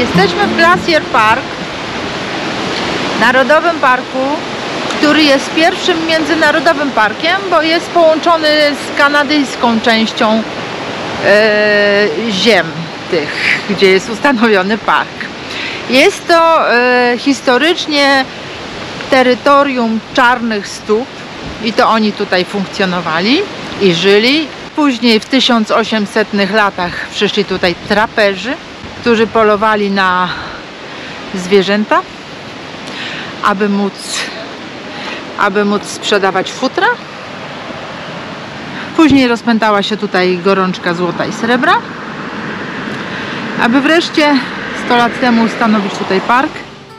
Jesteśmy w Glacier Park, Narodowym Parku, który jest pierwszym międzynarodowym parkiem, bo jest połączony z kanadyjską częścią ziem tych, gdzie jest ustanowiony park. Jest to historycznie terytorium czarnych stóp i to oni tutaj funkcjonowali i żyli. Później w 1800 latach przyszli tutaj traperzy, którzy polowali na zwierzęta, aby móc sprzedawać futra. Później rozpętała się tutaj gorączka złota i srebra, aby wreszcie 100 lat temu ustanowić tutaj park.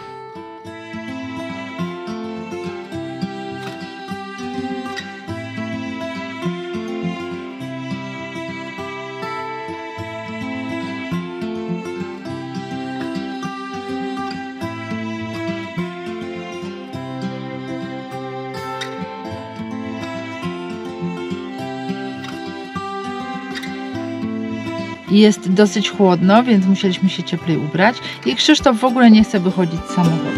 Jest dosyć chłodno, więc musieliśmy się cieplej ubrać i Krzysztof w ogóle nie chce wychodzić z samochodu.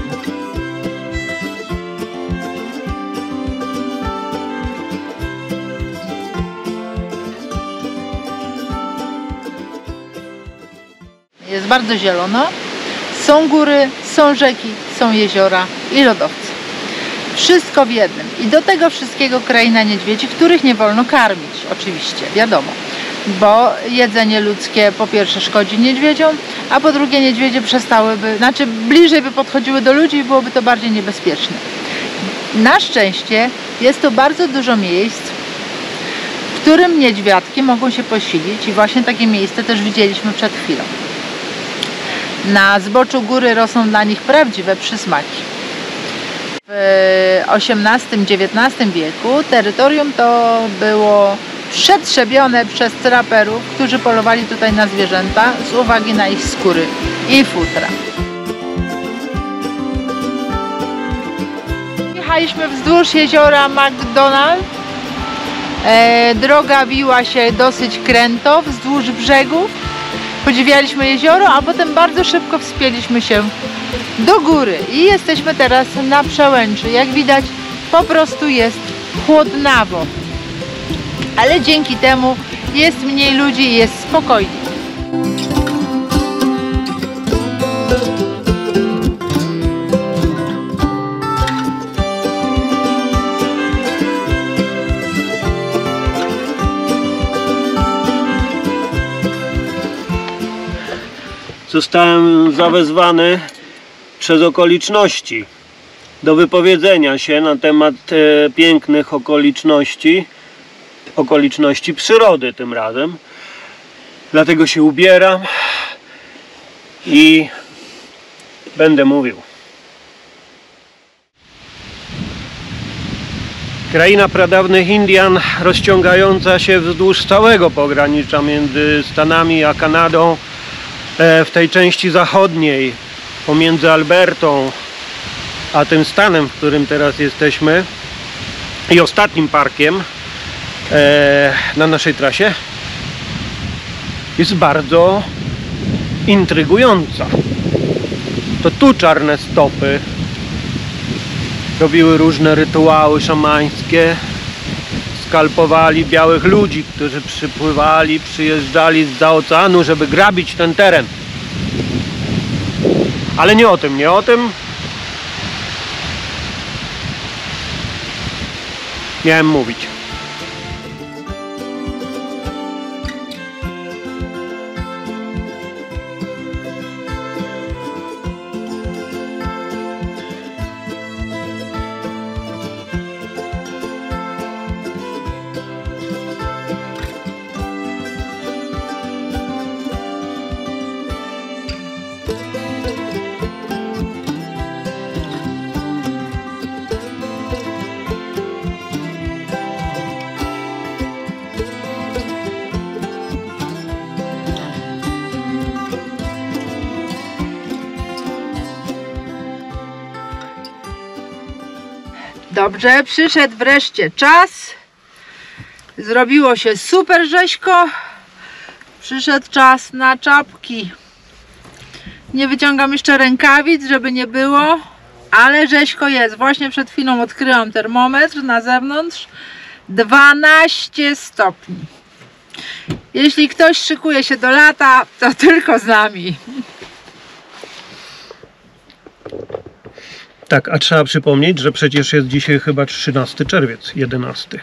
Jest bardzo zielono, są góry, są rzeki, są jeziora i lodowce. Wszystko w jednym. I do tego wszystkiego kraina niedźwiedzi, których nie wolno karmić, oczywiście, wiadomo. Bo jedzenie ludzkie po pierwsze szkodzi niedźwiedziom, a po drugie niedźwiedzie przestałyby, znaczy bliżej by podchodziły do ludzi i byłoby to bardziej niebezpieczne. Na szczęście jest to bardzo dużo miejsc, w którym niedźwiadki mogą się posilić i właśnie takie miejsce też widzieliśmy przed chwilą. Na zboczu góry rosną dla nich prawdziwe przysmaki. W XVIII-XIX wieku terytorium to było przetrzebione przez traperów, którzy polowali tutaj na zwierzęta z uwagi na ich skóry i futra. Jechaliśmy wzdłuż jeziora McDonald. Droga wiła się dosyć kręto wzdłuż brzegów. Podziwialiśmy jezioro, a potem bardzo szybko wspięliśmy się do góry i jesteśmy teraz na przełęczy. Jak widać, po prostu jest chłodnawo. Ale dzięki temu jest mniej ludzi i jest spokojniej. Zostałem zawezwany przez okoliczności do wypowiedzenia się na temat pięknych okoliczności przyrody tym razem. Dlatego się ubieram i będę mówił. Kraina pradawnych Indian, rozciągająca się wzdłuż całego pogranicza między Stanami a Kanadą, w tej części zachodniej, pomiędzy Albertą a tym stanem, w którym teraz jesteśmy, i ostatnim parkiem na naszej trasie, jest bardzo intrygująca. To tu czarne stopy robiły różne rytuały szamańskie, skalpowali białych ludzi, którzy przyjeżdżali zza oceanu, żeby grabić ten teren. Ale nie o tym miałem mówić. Dobrze, przyszedł wreszcie czas. Zrobiło się super rzeźko. Przyszedł czas na czapki. Nie wyciągam jeszcze rękawic, żeby nie było, ale rzeźko jest. Właśnie przed chwilą odkryłam termometr na zewnątrz. 12 stopni. Jeśli ktoś szykuje się do lata, to tylko z nami. Tak, a trzeba przypomnieć, że przecież jest dzisiaj chyba 13 czerwiec, 11.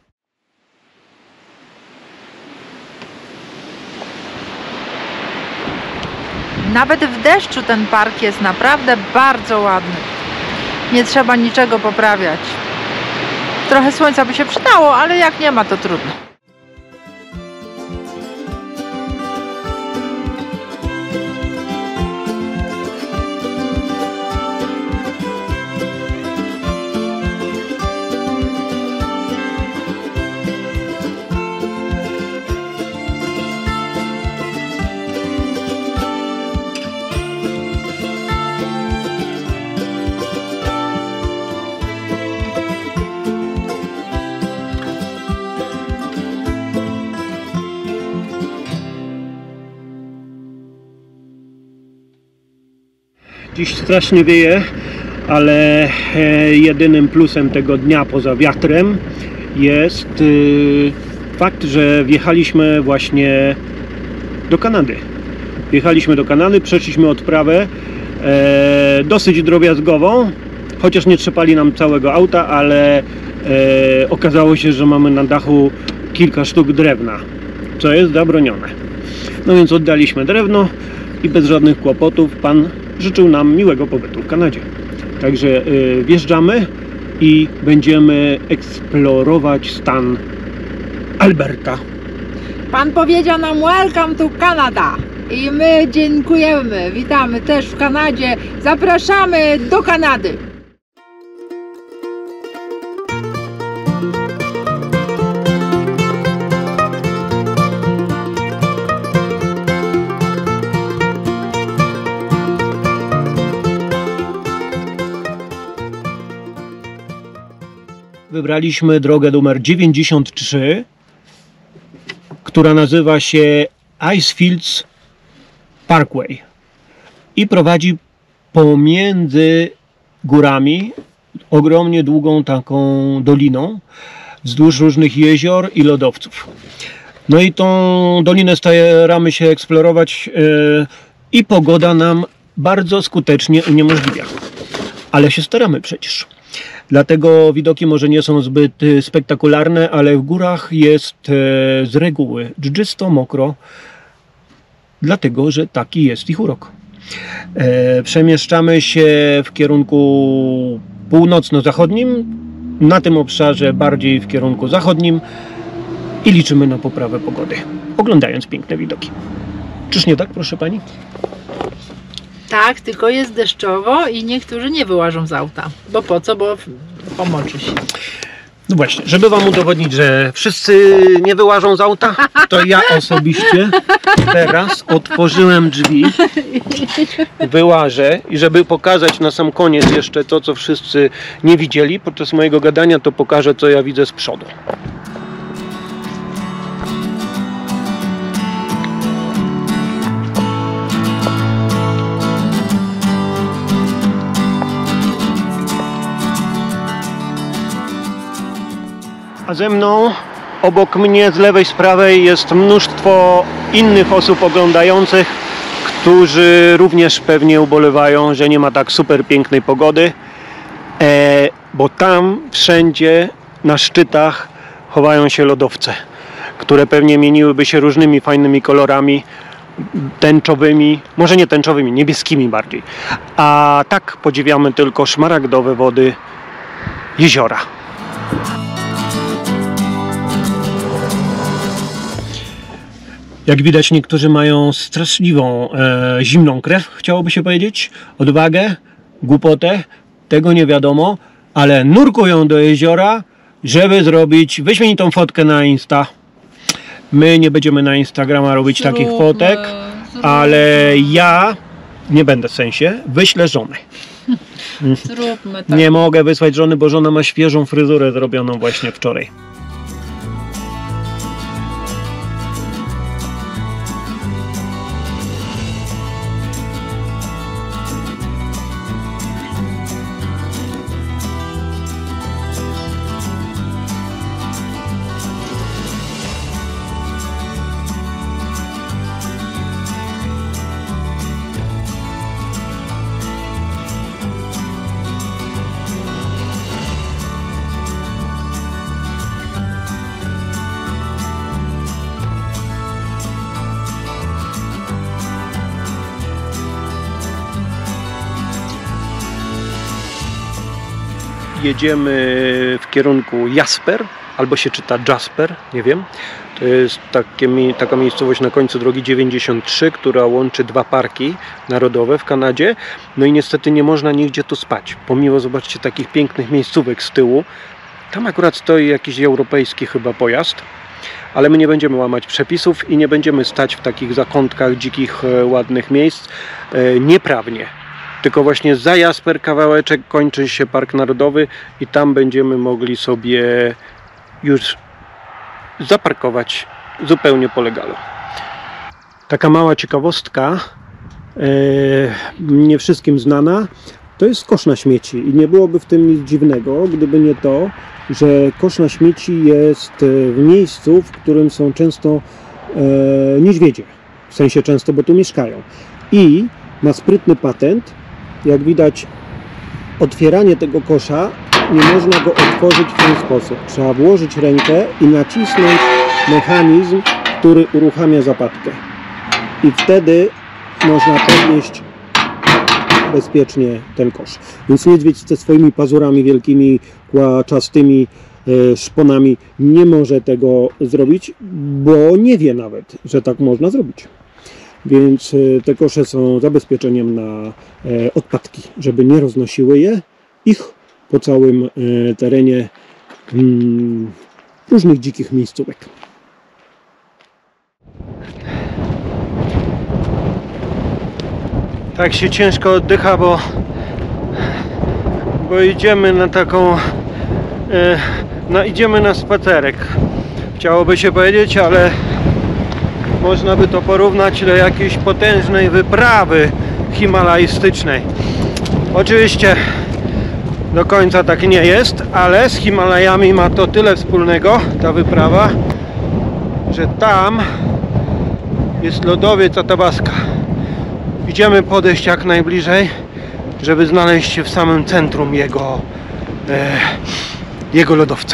Nawet w deszczu ten park jest naprawdę bardzo ładny. Nie trzeba niczego poprawiać. Trochę słońca by się przydało, ale jak nie ma, to trudno. Dziś strasznie wieje, ale jedynym plusem tego dnia poza wiatrem jest fakt, że wjechaliśmy właśnie do Kanady. Wjechaliśmy do Kanady, przeszliśmy odprawę dosyć drobiazgową, chociaż nie trzepali nam całego auta, ale okazało się, że mamy na dachu kilka sztuk drewna, co jest zabronione. No więc oddaliśmy drewno i bez żadnych kłopotów pan życzył nam miłego pobytu w Kanadzie. Także wjeżdżamy i będziemy eksplorować stan Alberta. Pan powiedział nam welcome to Canada i my dziękujemy. Witamy też w Kanadzie. Zapraszamy do Kanady. Wybraliśmy drogę numer 93, która nazywa się Icefields Parkway i prowadzi pomiędzy górami ogromnie długą taką doliną wzdłuż różnych jezior i lodowców. No i tą dolinę staramy się eksplorować i pogoda nam bardzo skutecznie uniemożliwia, ale się staramy przecież. Dlatego widoki może nie są zbyt spektakularne, ale w górach jest z reguły dżdżysto, mokro, dlatego że taki jest ich urok. Przemieszczamy się w kierunku północno-zachodnim, na tym obszarze bardziej w kierunku zachodnim i liczymy na poprawę pogody, oglądając piękne widoki. Czyż nie tak, proszę pani? Tak, tylko jest deszczowo i niektórzy nie wyłażą z auta. Bo po co? Bo pomoczy się. No właśnie, żeby wam udowodnić, że wszyscy nie wyłażą z auta, to ja osobiście teraz otworzyłem drzwi, wyłażę i żeby pokazać na sam koniec jeszcze to, co wszyscy nie widzieli podczas mojego gadania, to pokażę, co ja widzę z przodu. A ze mną, obok mnie, z lewej, z prawej jest mnóstwo innych osób oglądających, którzy również pewnie ubolewają, że nie ma tak super pięknej pogody, bo tam wszędzie na szczytach chowają się lodowce, które pewnie mieniłyby się różnymi fajnymi kolorami, tęczowymi, może nie tęczowymi, niebieskimi bardziej. A tak podziwiamy tylko szmaragdowe wody jeziora. Jak widać, niektórzy mają straszliwą zimną krew, chciałoby się powiedzieć, odwagę, głupotę, tego nie wiadomo, ale nurkują do jeziora, żeby zrobić wyśmienitą fotkę na Insta. My nie będziemy na Instagrama robić takich fotek, ale ja nie będę w sensie, wyślę żonę. Zróbmy tak. Nie mogę wysłać żony, bo żona ma świeżą fryzurę zrobioną właśnie wczoraj. jedziemy w kierunku Jasper, albo się czyta Jasper, nie wiem. To jest taka miejscowość na końcu drogi 93, która łączy dwa parki narodowe w Kanadzie. No i niestety nie można nigdzie tu spać. Pomimo, zobaczcie, takich pięknych miejscówek z tyłu. Tam akurat stoi jakiś europejski chyba pojazd. Ale my nie będziemy łamać przepisów i nie będziemy stać w takich zakątkach dzikich, ładnych miejsc nieprawnie. Tylko właśnie za Jasper kawałeczek kończy się Park Narodowy i tam będziemy mogli sobie już zaparkować zupełnie po legalu. Taka mała ciekawostka, nie wszystkim znana, to jest kosz na śmieci i nie byłoby w tym nic dziwnego, gdyby nie to, że kosz na śmieci jest w miejscu, w którym są często niedźwiedzie, w sensie często, bo tu mieszkają, i ma sprytny patent. Jak widać, otwieranie tego kosza nie można go otworzyć w ten sposób. Trzeba włożyć rękę i nacisnąć mechanizm, który uruchamia zapadkę. I wtedy można podnieść bezpiecznie ten kosz. Więc niedźwiedź ze swoimi pazurami wielkimi, kłaczastymi szponami nie może tego zrobić, bo nie wie nawet, że tak można zrobić. Więc te kosze są zabezpieczeniem na odpadki, żeby nie roznosiły ich po całym terenie różnych dzikich miejscówek. Tak się ciężko oddycha, bo idziemy na taką idziemy na spacerek, chciałoby się powiedzieć, ale można by to porównać do jakiejś potężnej wyprawy himalajstycznej. Oczywiście do końca tak nie jest, ale z Himalajami ma to tyle wspólnego, ta wyprawa, że tam jest lodowiec Athabasca. Idziemy podejść jak najbliżej, żeby znaleźć się w samym centrum jego lodowca.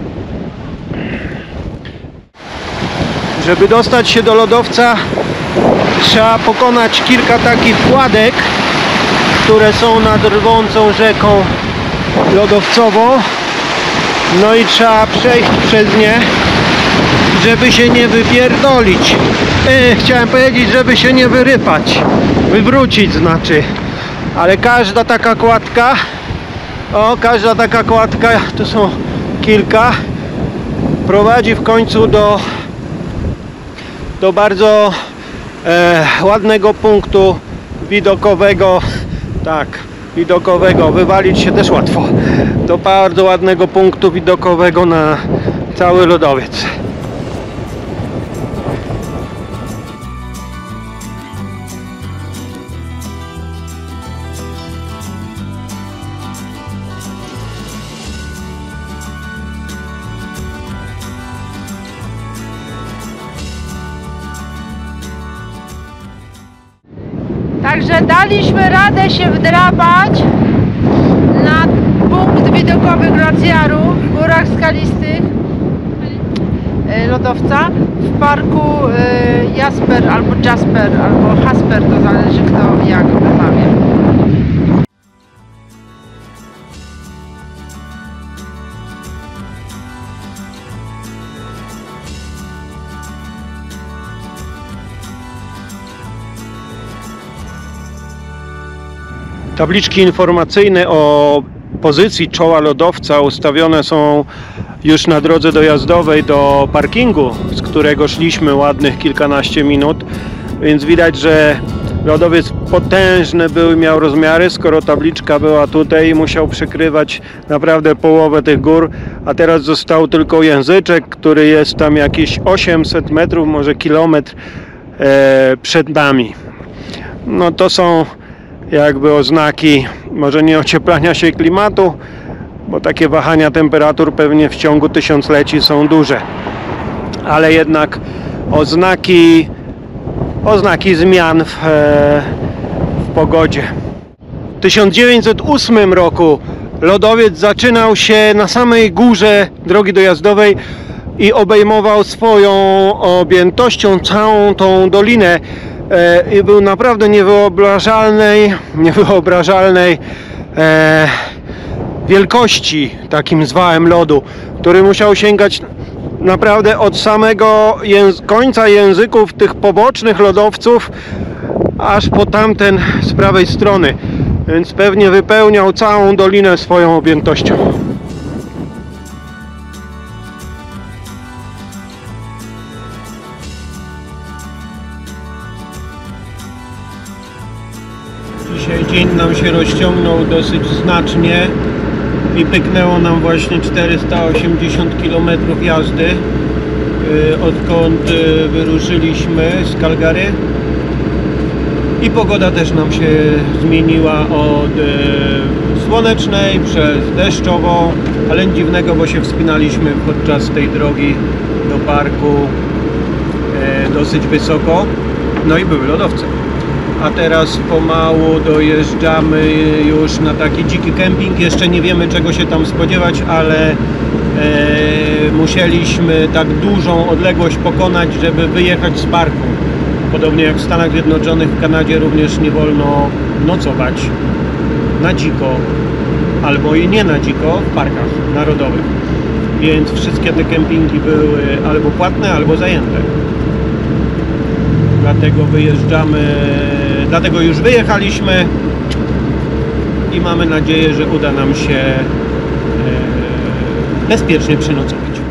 Żeby dostać się do lodowca, trzeba pokonać kilka takich kładek, które są nad rwącą rzeką lodowcową. No i trzeba przejść przez nie, żeby się nie wypierdolić. Chciałem powiedzieć, żeby się nie wyrypać. Wywrócić znaczy. Ale każda taka kładka, tu są kilka, prowadzi w końcu do bardzo ładnego punktu widokowego. Tak, widokowego. Wywalić się też łatwo. Do bardzo ładnego punktu widokowego na cały lodowiec. Także daliśmy radę się wdrapać na punkt widokowy glaciaru w górach skalistych lodowca w parku Jasper albo Jasper albo Hasper, to zależy kto jak wymawia. Tabliczki informacyjne o pozycji czoła lodowca ustawione są już na drodze dojazdowej do parkingu, z którego szliśmy ładnych kilkanaście minut, więc widać, że lodowiec potężny był i miał rozmiary, skoro tabliczka była tutaj i musiał przykrywać naprawdę połowę tych gór, a teraz został tylko języczek, który jest tam jakieś 800 metrów, może kilometr przed nami. No to są jakby oznaki, może nie ocieplania się klimatu, bo takie wahania temperatur pewnie w ciągu tysiącleci są duże, ale jednak oznaki zmian w pogodzie. W 1908 roku lodowiec zaczynał się na samej górze drogi dojazdowej i obejmował swoją objętością całą tą dolinę i był naprawdę niewyobrażalnej wielkości, takim zwałem lodu, który musiał sięgać naprawdę od samego końca języków tych pobocznych lodowców aż po tamten z prawej strony, więc pewnie wypełniał całą dolinę swoją objętością. Dzisiaj dzień nam się rozciągnął dosyć znacznie i pyknęło nam właśnie 480 km jazdy, odkąd wyruszyliśmy z Calgary, i pogoda też nam się zmieniła od słonecznej przez deszczową, ale nic dziwnego, bo się wspinaliśmy podczas tej drogi do parku dosyć wysoko, no i były lodowce. A teraz pomału dojeżdżamy już na taki dziki kemping. Jeszcze nie wiemy, czego się tam spodziewać, ale musieliśmy tak dużą odległość pokonać, żeby wyjechać z parku. Podobnie jak w Stanach Zjednoczonych, w Kanadzie również nie wolno nocować na dziko albo i nie na dziko w parkach narodowych. Więc wszystkie te kempingi były albo płatne, albo zajęte. Dlatego już wyjechaliśmy i mamy nadzieję, że uda nam się bezpiecznie przenocować.